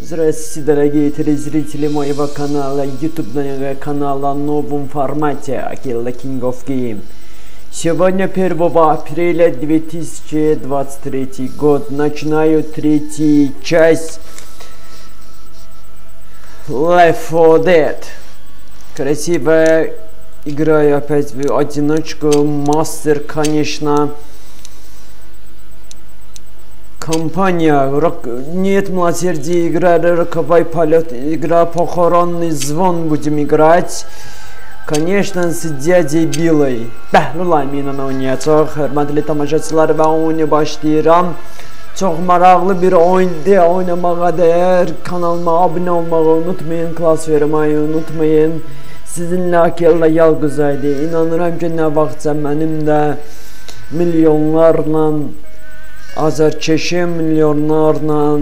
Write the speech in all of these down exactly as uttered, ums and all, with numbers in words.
Здравствуйте, дорогие телезрители моего канала, ютубного канала в новом формате Akilla King of Game. Сегодня первого апреля две тысячи двадцать третий год. Начинаю третью часть Left four Dead. Красивая игра, опять в одиночку. Мастер, конечно. Компания, нет милосердия, игра роковой полет, игра похоронный звон будем играть. Конечно, с дядей Биллой. Bəhlulay minanı çox hörmətli tamaşaçılar və oyunu başlayıram. Çox maraqlı bir oyundu, oynamağa dəyər. Kanalıma abunə olmağı unutmayın, klas verməyi unutmayın. Sizinlə Akilla yalqızaydı. İnanıram ki, nə vaxtsa mənim də milyonlarla azarkeşim, milyonlarla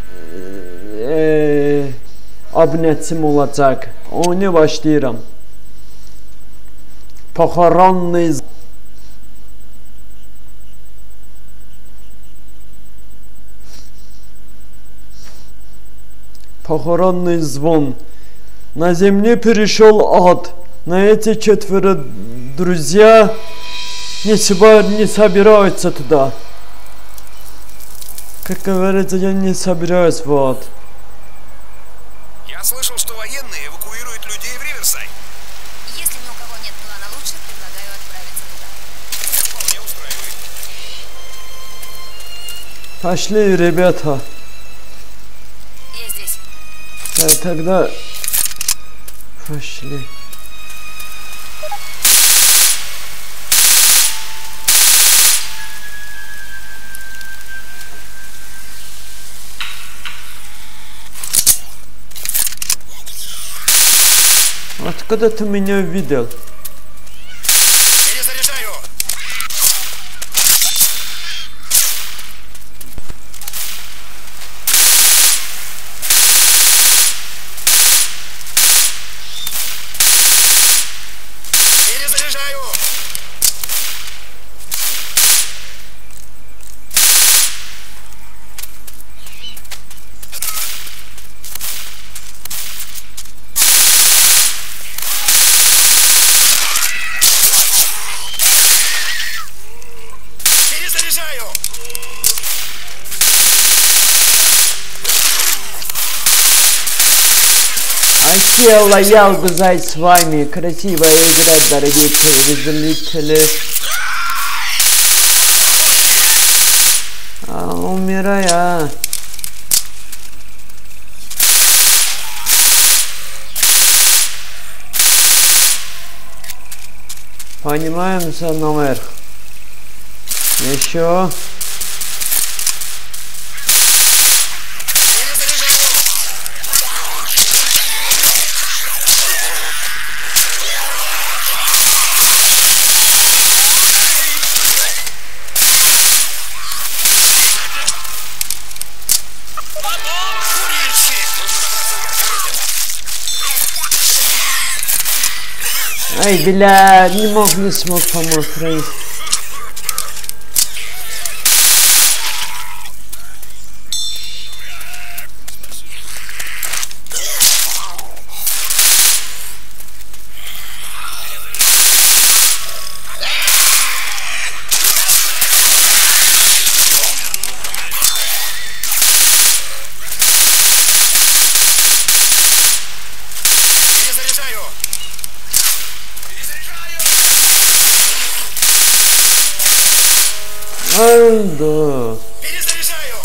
e, abunəçim olacaq. Oyunu başlayıram. Похоронный Похоронный звон. На земле перешел ад. На эти четверо друзья не, не собираются туда. Как говорится, я не собираюсь в ад. Я слышал, что военные эвакуируют людей в Риверсайд. Если ни у кого нет плана лучше, предлагаю отправиться туда. Вполне устраивает. Пошли, ребята. Я здесь. Да, тогда пошли. Откуда ты меня видел? Перезаряжаю. Перезаряжаю. Akilla Yalguzay с вами. Красивая игра, дорогие телезрители. А, умирая. Поднимаемся наверх. Еще. Ай, бля, не мог, не смог помочь. Ай, да. Перезаряжаю.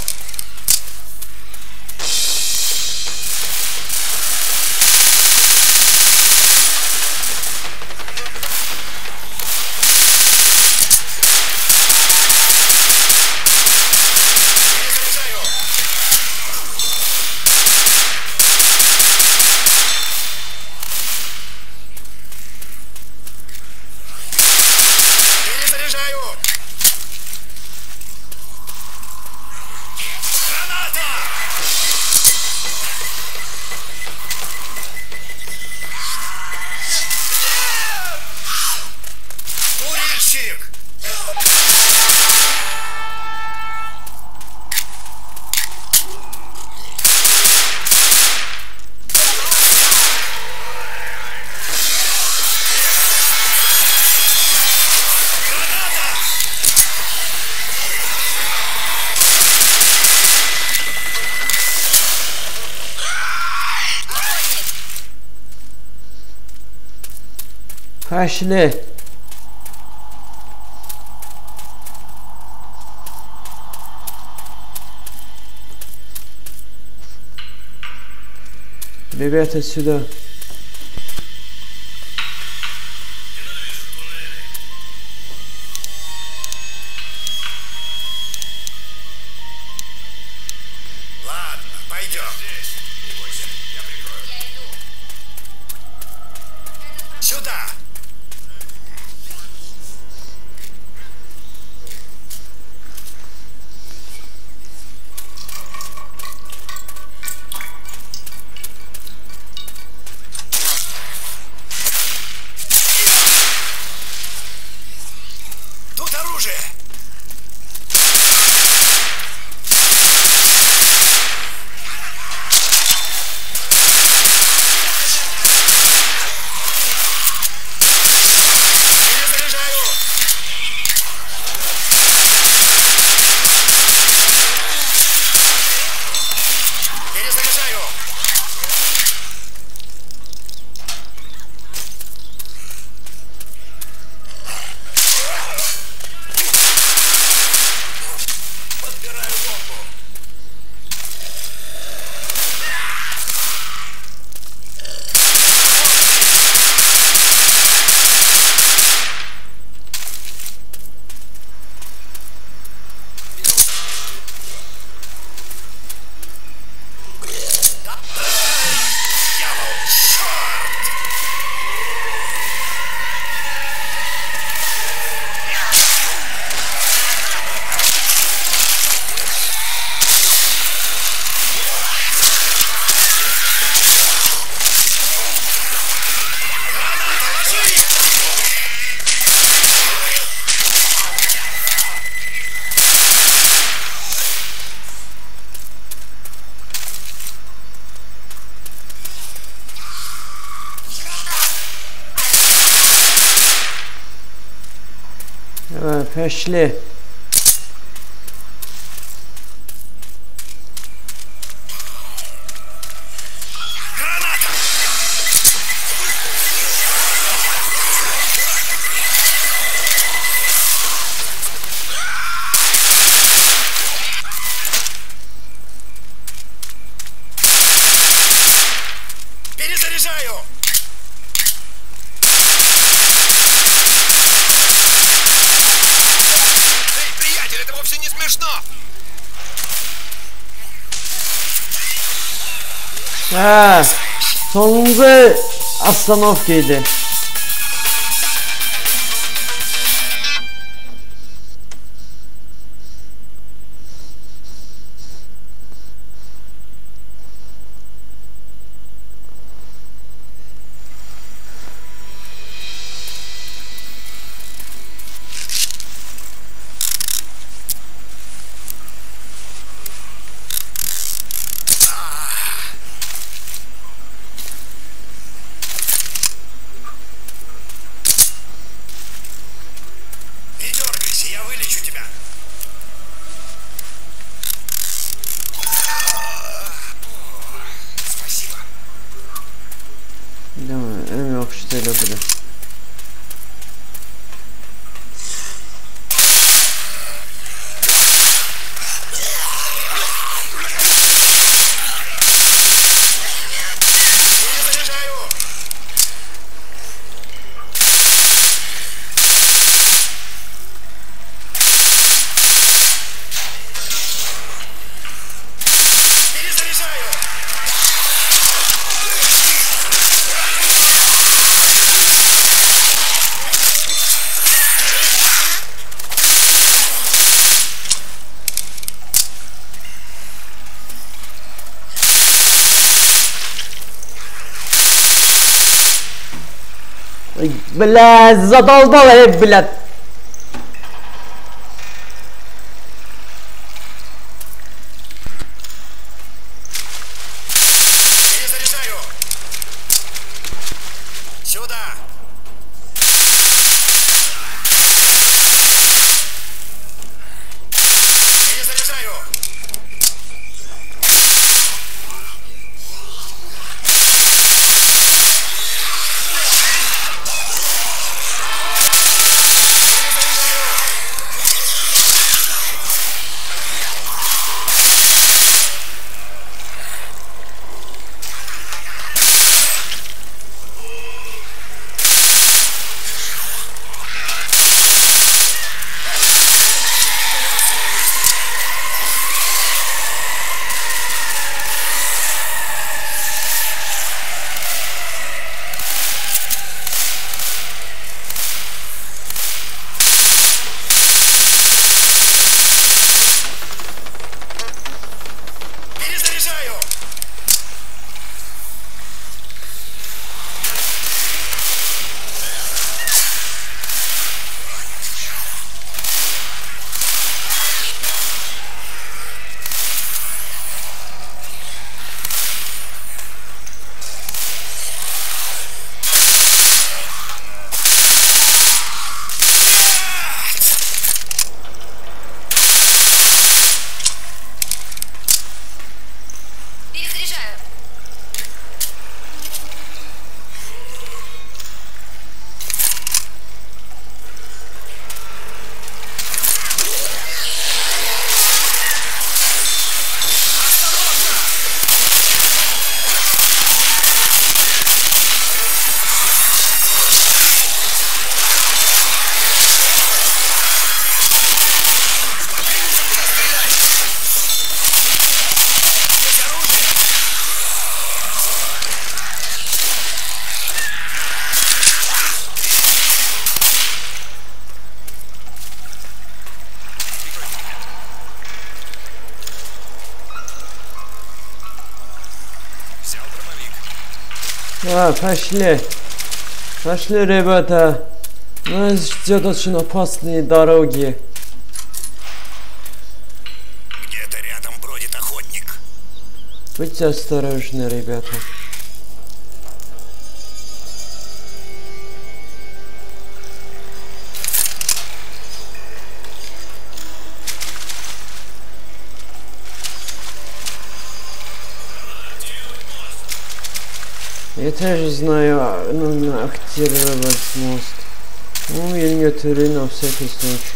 Перезаряжаю. Пошли. Ребята, сюда. Ладно, пойдем. Не бойся, я прикрою. Я иду. Сюда! Тут оружие! Перезаряжаю! Перезаряжаю! Подбираю бомбу. Дьявол, черт! Давай, пошли. Граната! Перезаряжаю! Эй, приятель, это вовсе не смешно! Ha, sonunda остановкaydı. Не дергайся, я вылечу тебя. Спасибо. Tamam, en yok işte böyle. Перезаряжаю! Перезаряжаю! Блядь, задолбала, блядь. Перезаряжаю! Сюда! Перезаряжаю! А, пошли. Пошли, ребята. Нас ждет очень опасные дороги. Где-то рядом бродит охотник. Будьте осторожны, ребята. Я тоже знаю, нужно активировать мост. Ну, я не турю на всякий случай.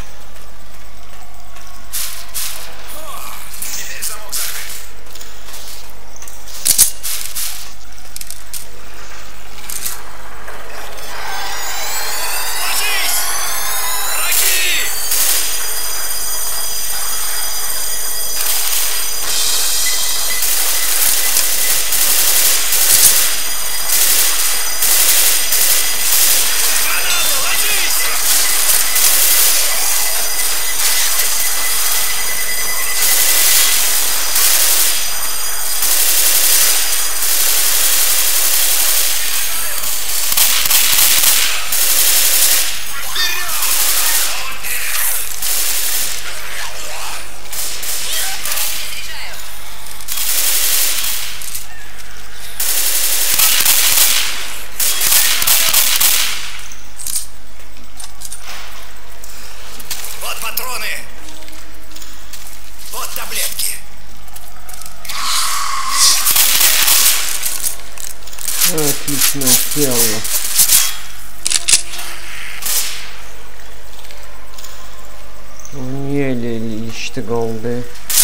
Отлично тело. Еле işte kaldı.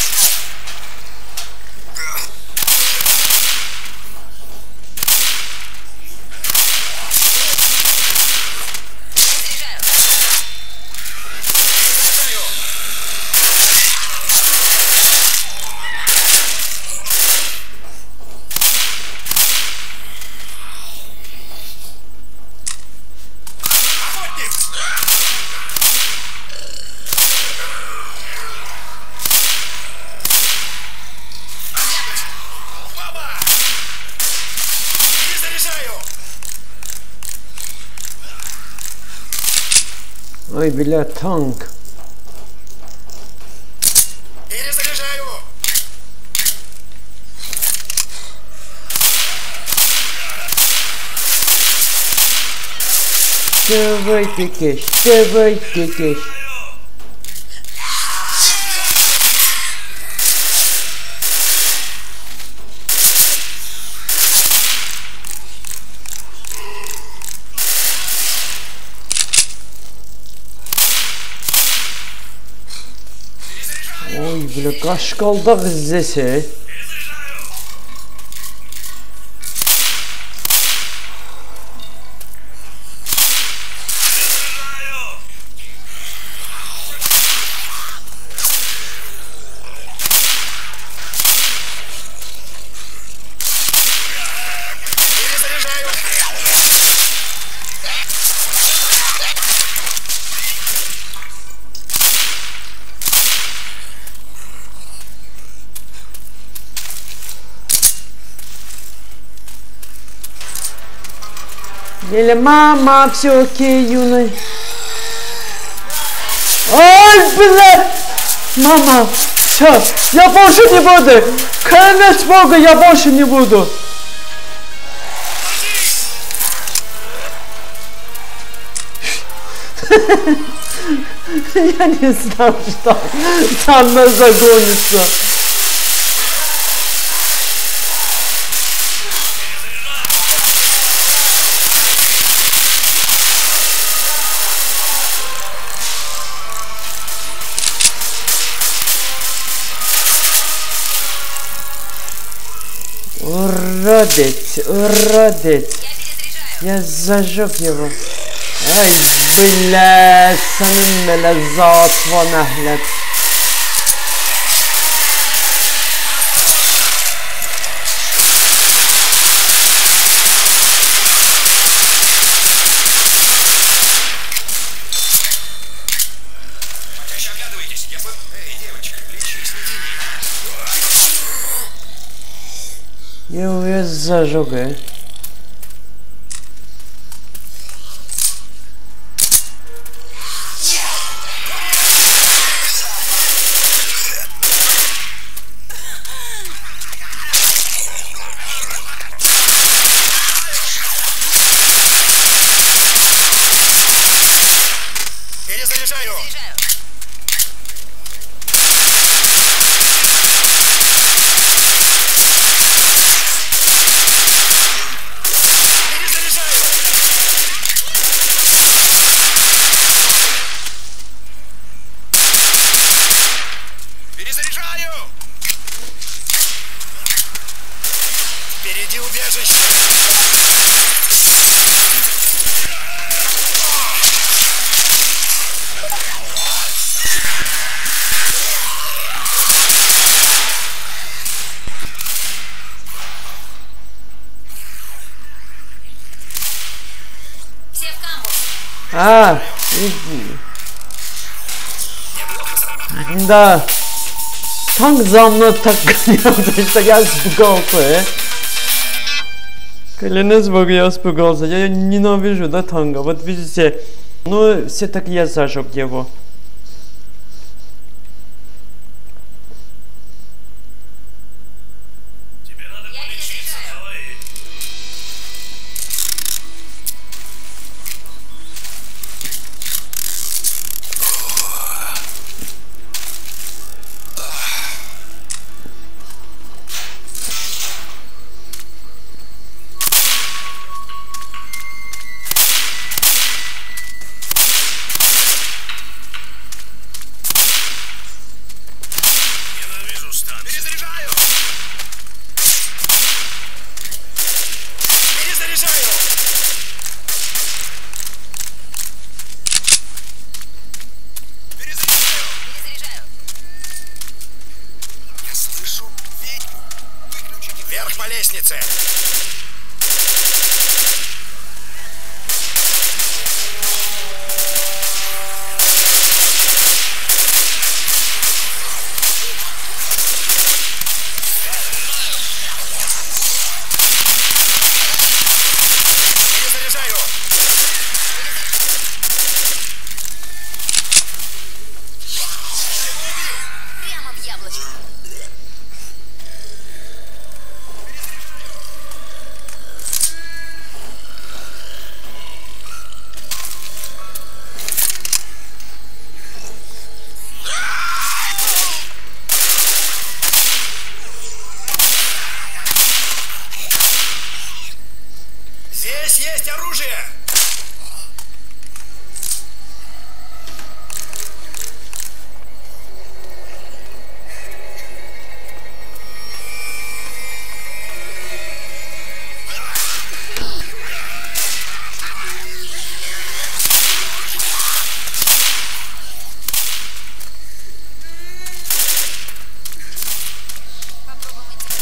Ой, бля, танк. Перезаряжаю. Давай, текеш, давай, текеш. Ой, бля, kaç kaldık здесь? Или мама, все окей, юный. Ой, блядь! Мама, все, я больше не буду. Клянусь Богу, я больше не буду. Я не знал, что там нас загонится. Уродец, уродец. Я зажег его. Ай, блядь, самим мелазат ванахлет. Я его зажег, э. А, иди. Да. Танк за мной так гонялся, что я испугался. Клянусь Богу, я испугался. Я ненавижу, да, танка. Вот видите, ну, все-таки я зажег его. Вверх по лестнице! Перезаряжаю! Прямо в яблочко. Здесь есть оружие! Попробуем идти.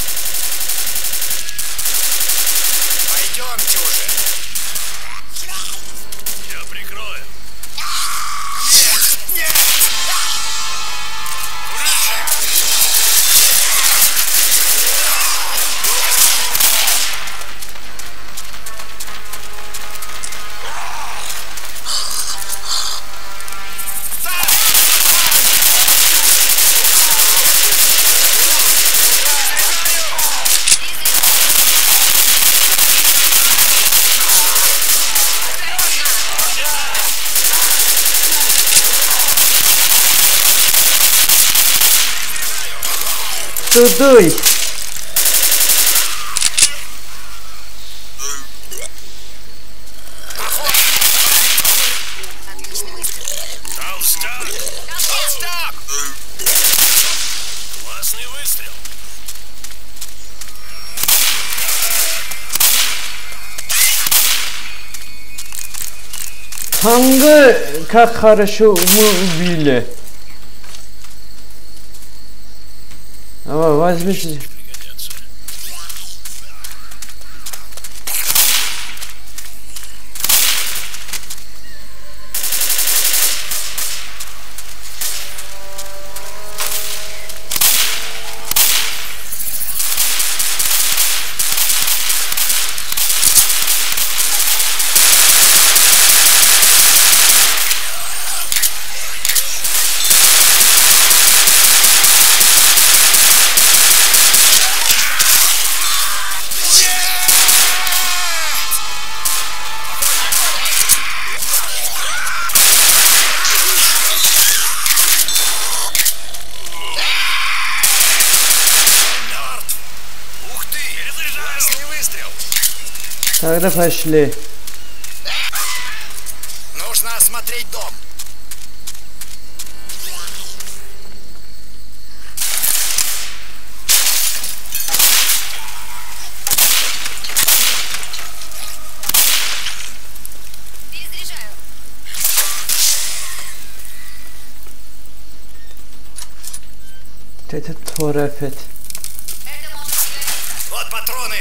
Пойдемте уже! Я прикрою. Нет! Нет! Тудуй. Отличный выстрел. Толстяк! Толстяк! Классный выстрел! Танго, как хорошо мы убили. Давай, возьмите. Пригодятся. Мертв! Ух ты! Классный выстрел! Тогда пошли. Нужно осмотреть дом. Перезаряжаю. Это торафет. Это может пригодиться. Вот патроны!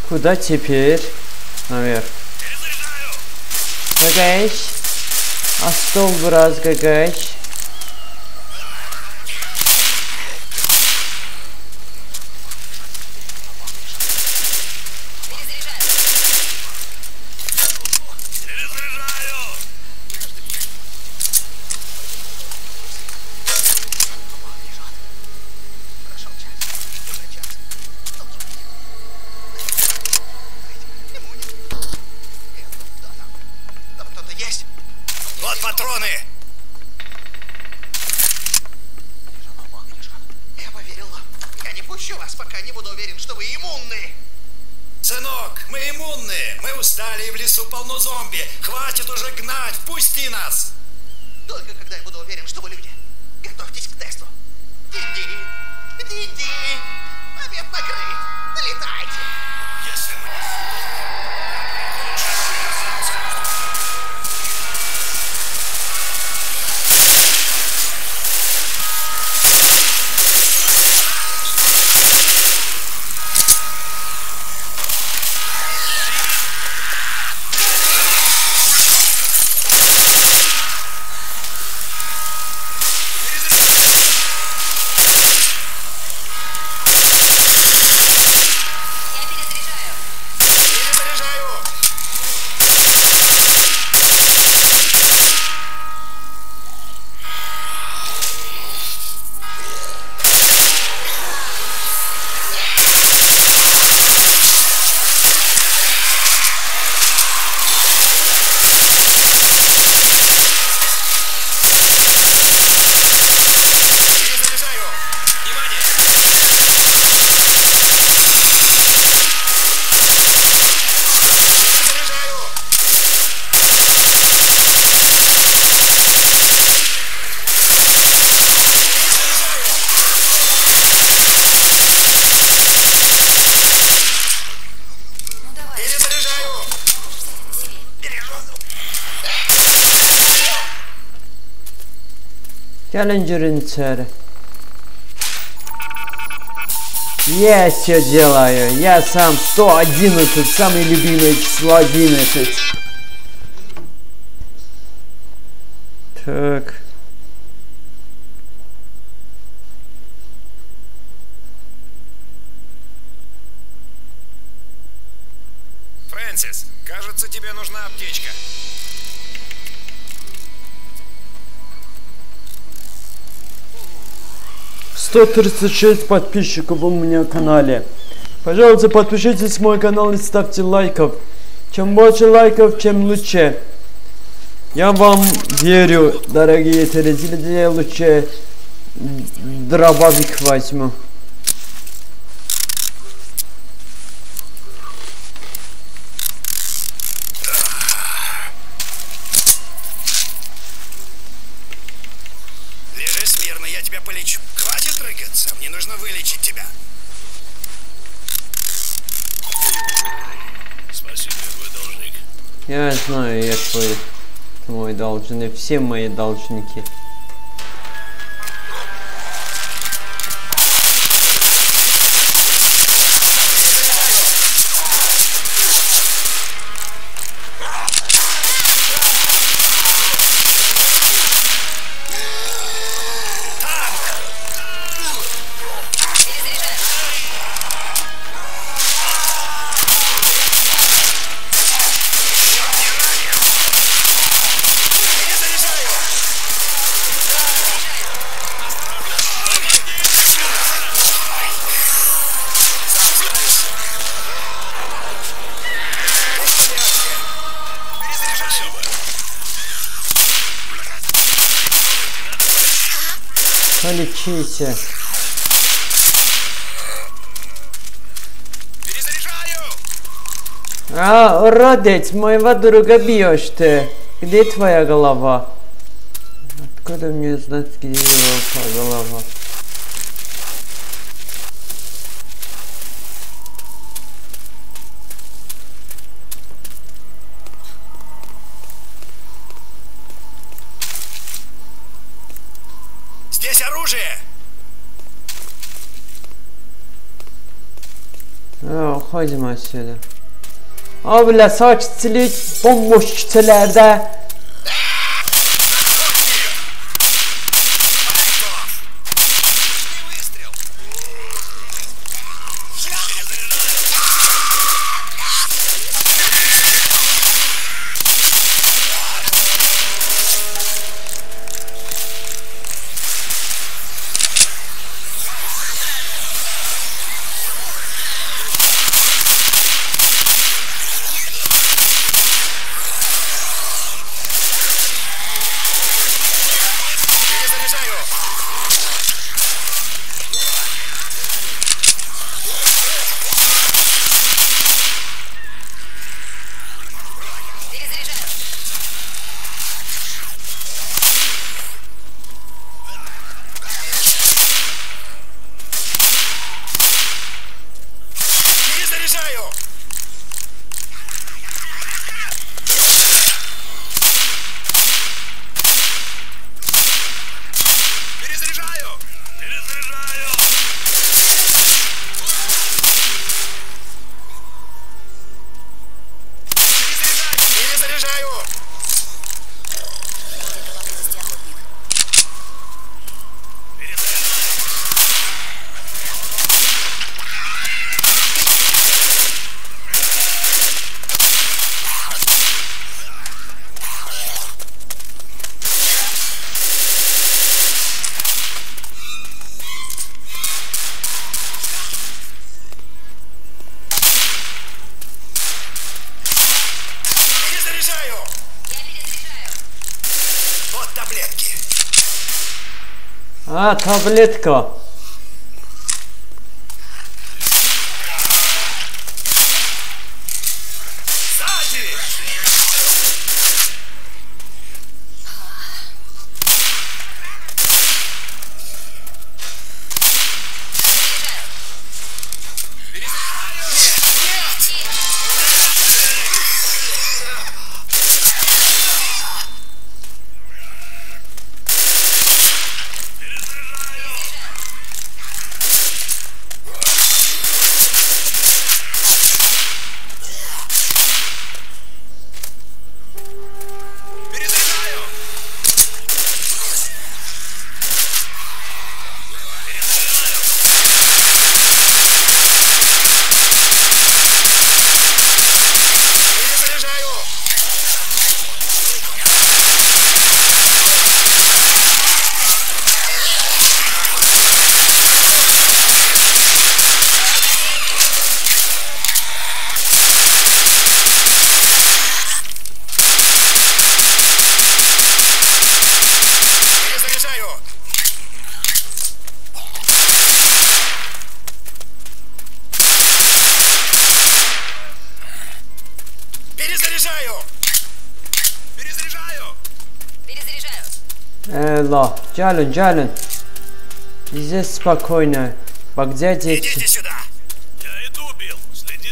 Куда теперь? Наверх. Гагач. А стол в раз, Гагач. Челленджер инцер. Я все делаю. Я сам сто одиннадцать, самое любимое число одиннадцать. Так. Фрэнсис, кажется, тебе нужна аптечка. сто тридцать шесть подписчиков у меня на канале. Пожалуйста, подпишитесь на мой канал и ставьте лайков. Чем больше лайков, тем лучше. Я вам верю, дорогие телезрители, я лучше дробовик возьму. Лежи смирно, я тебя полечу. Хватит дрыгаться, мне нужно вылечить тебя. Спасибо, твой должник. Я знаю, я твой, мой должник, все мои должники. Полечите. А, уродец, моего друга бьешь ты. Где твоя голова? Откуда мне знать, где его голова? Здесь оружие! Uходим отсюda. Abla sakitçilik bomboş küçelerde. А, таблетка. Элла, Джалин, Джалин. Здесь спокойно. Где дети? Идите сюда. Я иду, Билл. Следи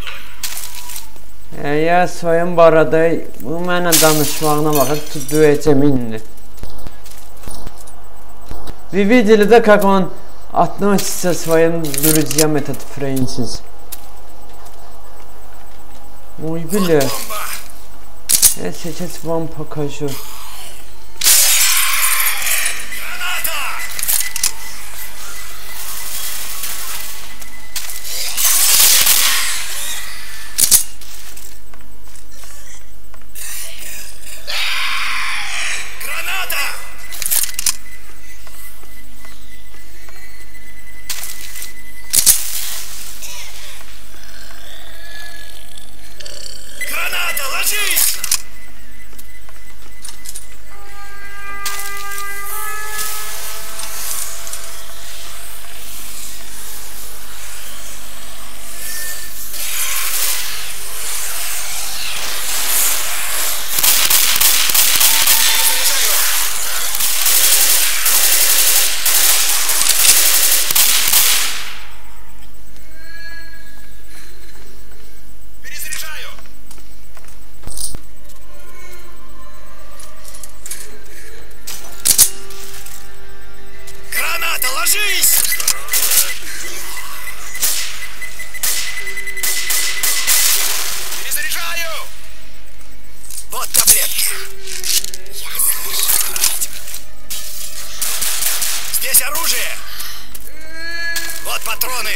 за бородой. Я своим бородой у меня danışmağına bakıp tutuyacağım indi. Вы видели, да, как он относится к своим друзьям, этот Фрэнсис? Ой, бля. Я сейчас вам покажу. патроны!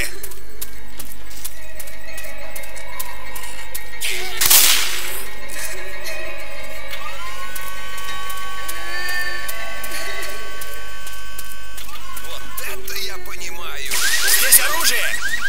Вот это я понимаю! Здесь оружие!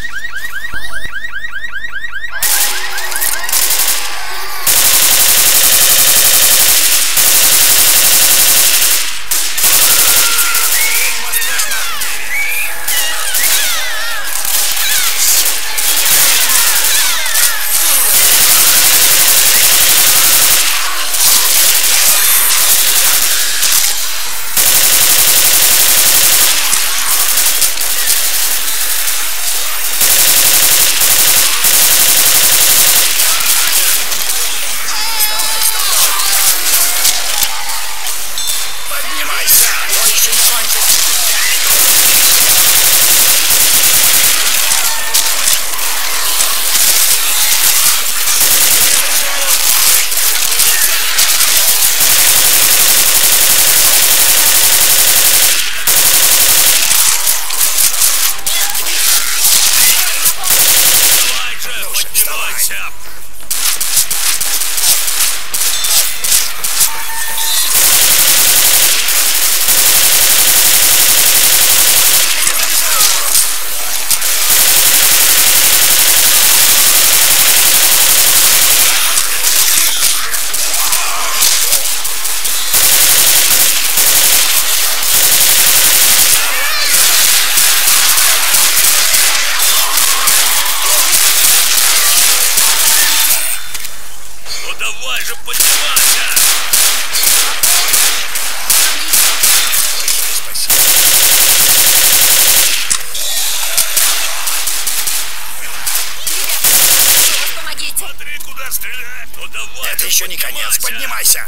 Это еще не конец, поднимайся!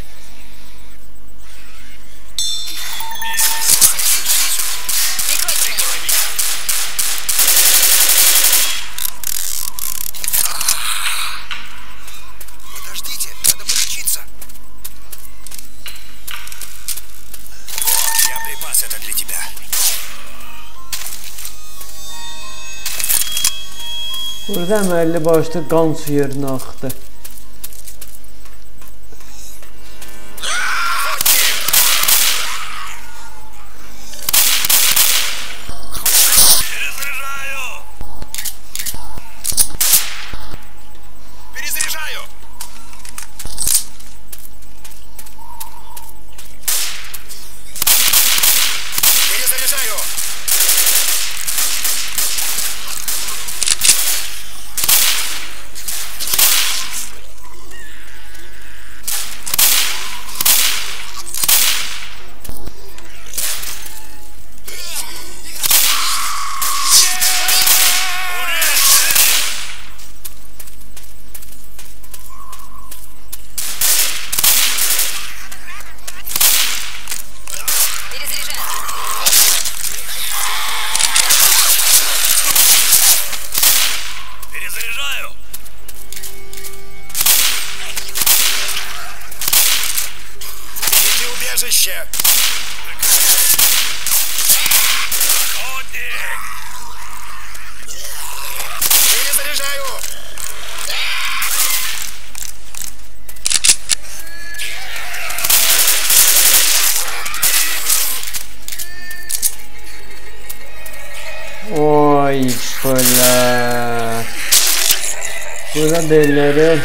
Подождите, надо полечиться. Вот, я припас это для тебя. Burada əməlli başda qan su yerinə axdı. Убежище! Перезаряжаю! Ой, бля. Burada delileri.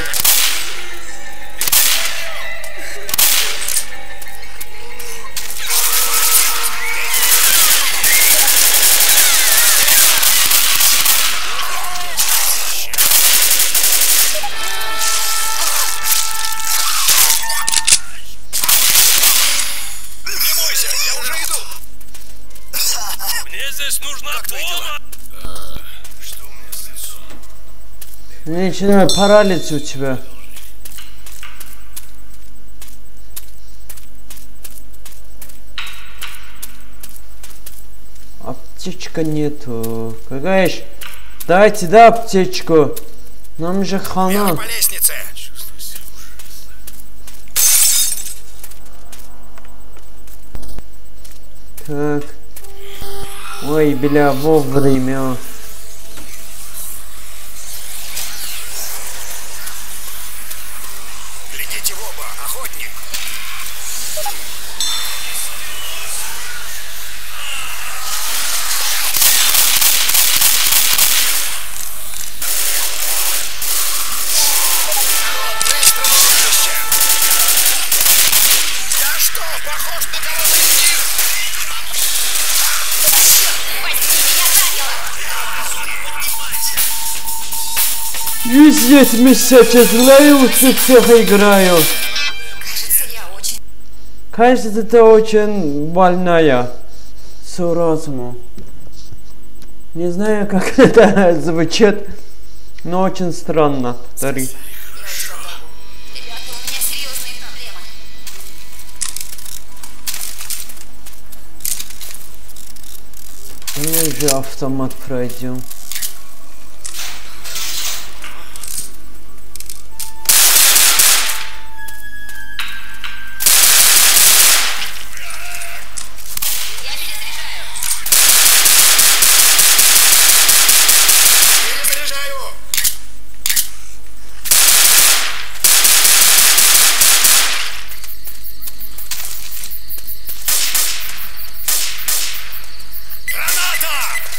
Начинаю парализ у тебя. Аптечка нету. Какая ж? Дайте, да, аптечку. Нам же хана. По лестнице. Так. Ой, бля, вовремя. Глядите в оба, охотник. Быстро в убежище. Я что, похож на кого-то из них? Везде месяца злая, лучше всех играю. Кажется, я очень... Кажется, ты очень больная. Суразму. Не знаю, как это звучит, но очень странно. Повтори. Ребята, у меня серьезные проблемы. Мы уже автомат пройдем. Я перезаряжаю. Перезаряжаю. Граната!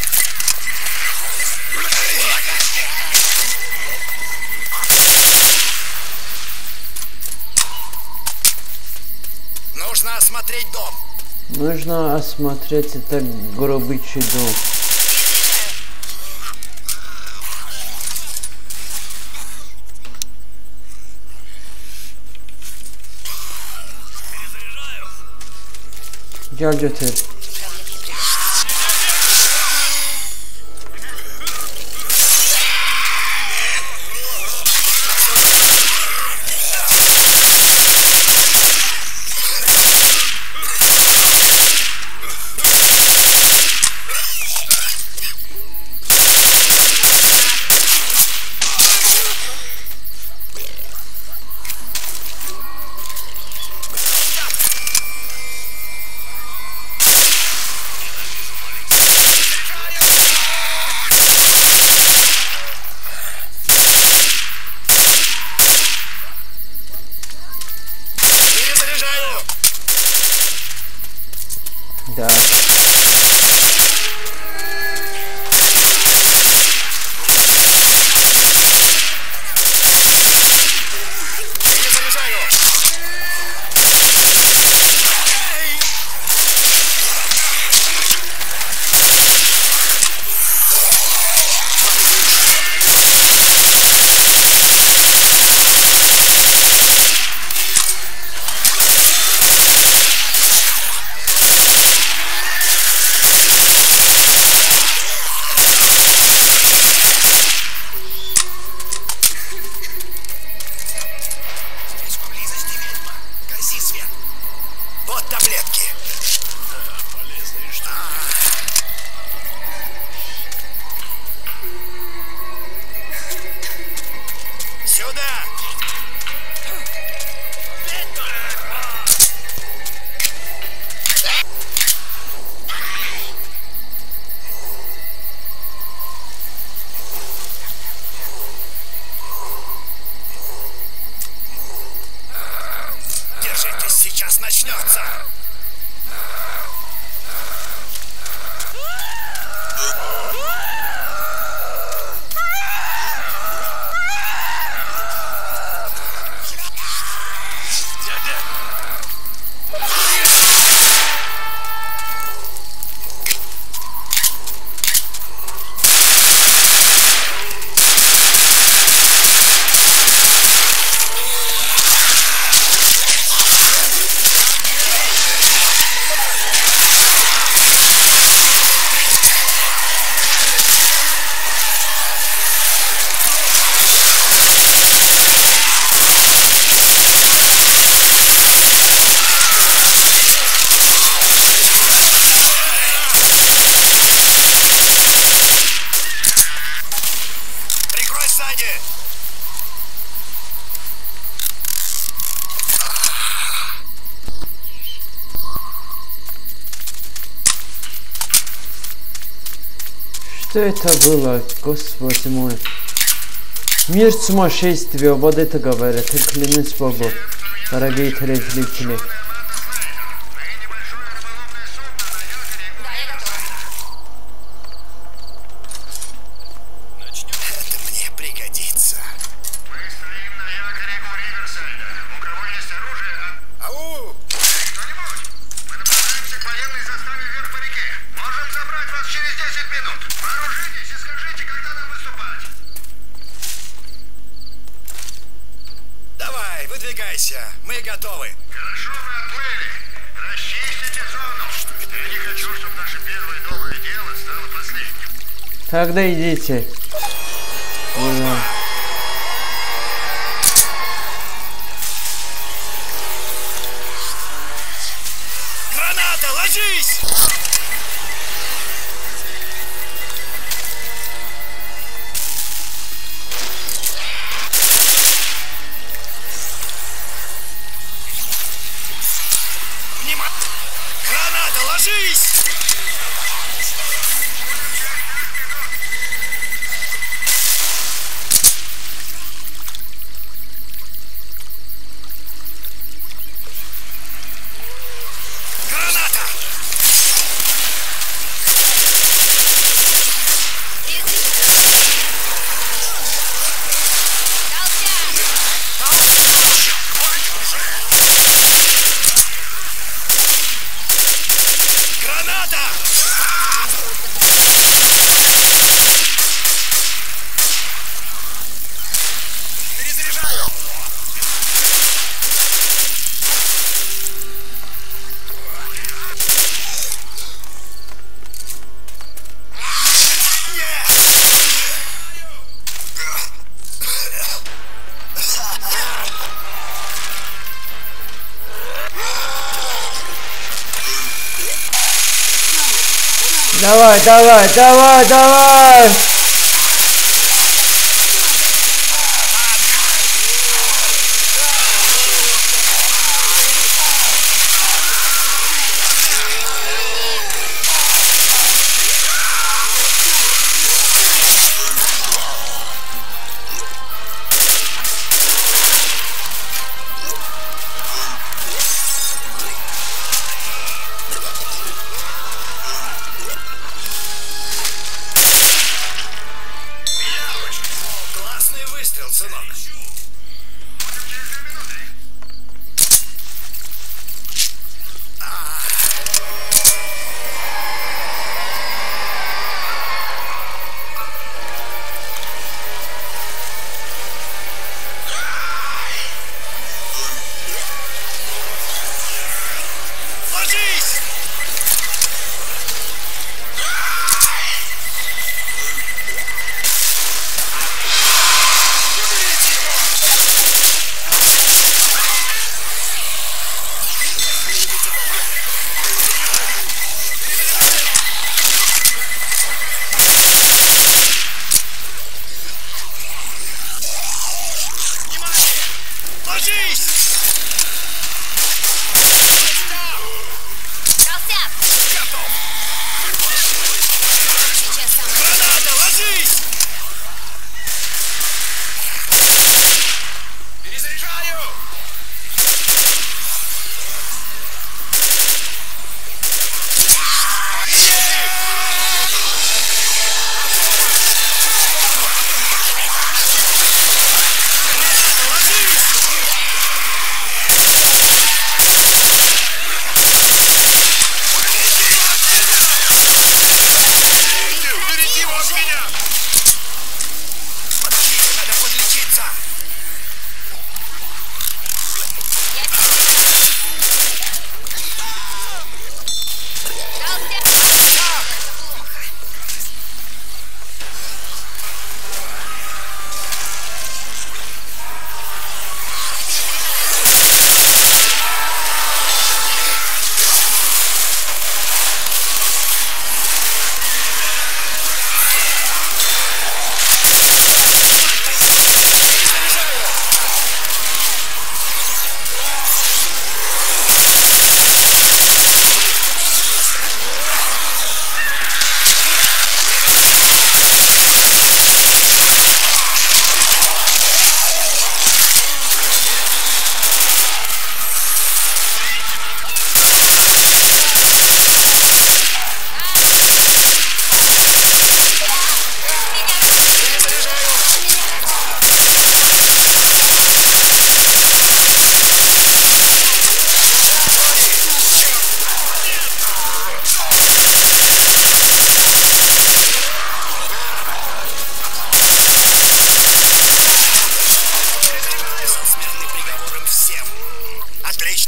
Нужно осмотреть дом. Нужно осмотреть это гробичий дом. Дядя ты. Перезаряжаю. Да. Перезаряжаю. Здесь поблизости ведьма. Гаси свет. Вот таблетки. Полезные штуки. Сюда. Держитесь, сейчас начнется. Что это было, Господи мой? Мир сумасшествия, вот это говорят, и клянусь Богу, дорогие телезрители. Мы готовы. Хорошо вы отплыли. Расчистите зону. Я не хочу, чтобы наше первое доброе дело стало последним. Тогда идите. Да. Граната, ложись! Давай, давай, давай, давай!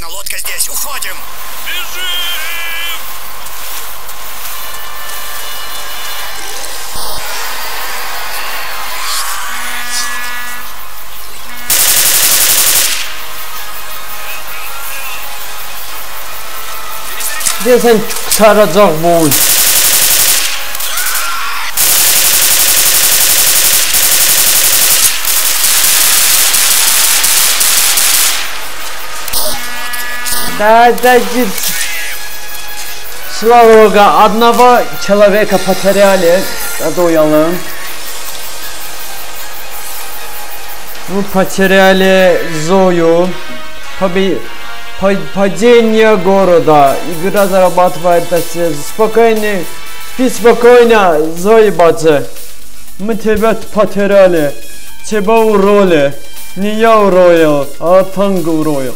Точно, лодка здесь. Уходим! Бежим! Desen çok saracak bu oyun. Да, да, гид. Слава Богу, одного человека потеряли, Адоялым. Мы потеряли Зою. Поби... Падение города. Игра зарабатывает спокойно. Спи спокойно, Зоя баца. Мы тебя потеряли. Тебя уроли. Не я уроил, а Танго уроил.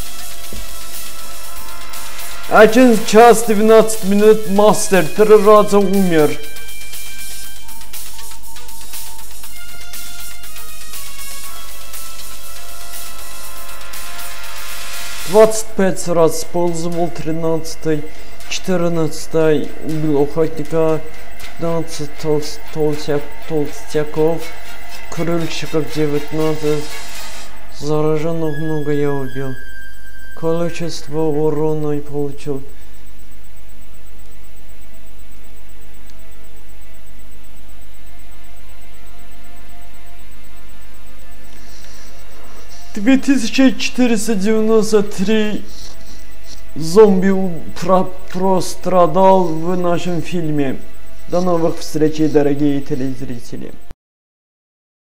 Один час двенадцать минут мастер три раза умер. двадцать пять раз использовал, тринадцатый, четырнадцатый убил охотника, пятнадцать толст, толстяк, толстяков, крыльщиков девятнадцать, зараженных много я убил. Количество урона и получил. две тысячи четыреста девяносто три зомби про прострадал в нашем фильме. До новых встреч, дорогие телезрители.